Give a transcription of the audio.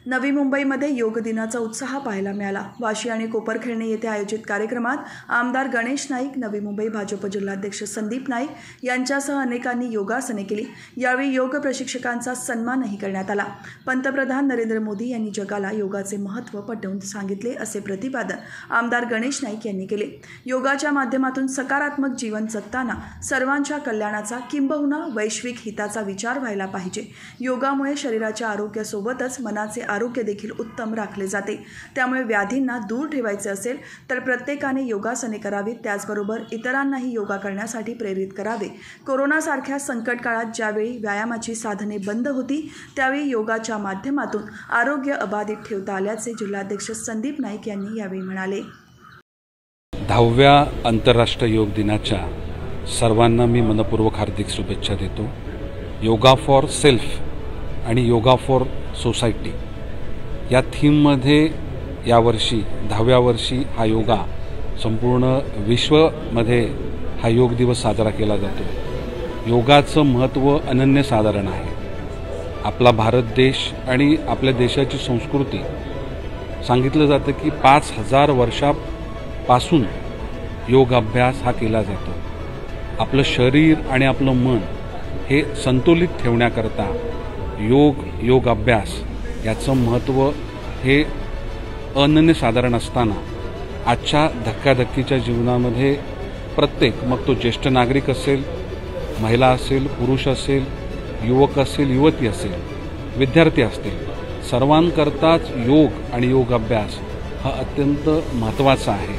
नवी मुंबईमध्ये योग दिनाचा उत्साह पाहायला मिळाला। वाशी आणि कोपरखेळणे येथे आयोजित कार्यक्रमात आमदार गणेश नाईक, नवी मुंबई भाजप जिल्हाध्यक्ष संदीप नाईक यांच्यासह अनेकांनी योगासने केली। यावेळी योग प्रशिक्षकांचा सन्मानही करण्यात आला। पंतप्रधान नरेंद्र मोदी यांनी जगाला योगाचे महत्त्व पटवून सांगितले असे प्रतिपादन आमदार गणेश नाईक यांनी केले। योगाच्या माध्यमातून सकारात्मक जीवन जगताना सर्वांच्या कल्याणाचा किंबहुना वैश्विक हिताचा विचार व्हायला पाहिजे। योगामुळे शरीराच्या आरोग्यासोबतच मनाचे आरोग्य देखील उत्तम राखले जाते। त्यामुळे व्याधींना दूर ठेवायचे असेल तर प्रत्येकाने योगासने करावीत, त्याचबरोबर इतरांनाही योगा करण्यासाठी प्रेरित करावे। कोरोनासारख्या संकट काळात ज्यावेळी व्यायामाची साधने बंद होती त्यावेळी योगाच्या माध्यमातून आरोग्य अबाधित ठेवता आल्याचे जिल्हाध्यक्ष संदीप नाईक यांनी यावेळी म्हणाले। 10व्या आंतरराष्ट्रीय योग दिनाच्या सर्वांना मी मनपूर्वक हार्दिक शुभेच्छा देतो। योगा फॉर सेल्फ आणि योगा फॉर सोसायटी या थीममध्ये यावर्षी 10व्या वर्षी हा योगा संपूर्ण विश्वमध्ये हा योग दिवस साजरा केला जातो। योगाचं महत्त्व अनन्यसाधारण आहे। आपला भारत देश आणि आपल्या देशाची संस्कृती सांगितलं जातं की 5000 वर्षापासून योग अभ्यास हा केला जातो। आपलं शरीर आणि आपलं मन हे संतुलित ठेवण्याकरता योग अभ्यास याचं महत्त्व हे अनन्यसाधारण असताना आजच्या धक्काधक्कीच्या जीवनामध्ये प्रत्येक, मग तो ज्येष्ठ नागरिक असेल, महिला असेल, पुरुष असेल, युवक असेल, युवती असेल, विद्यार्थी असतील, सर्वांकरताच योग आणि योग अभ्यास हा अत्यंत महत्त्वाचा आहे।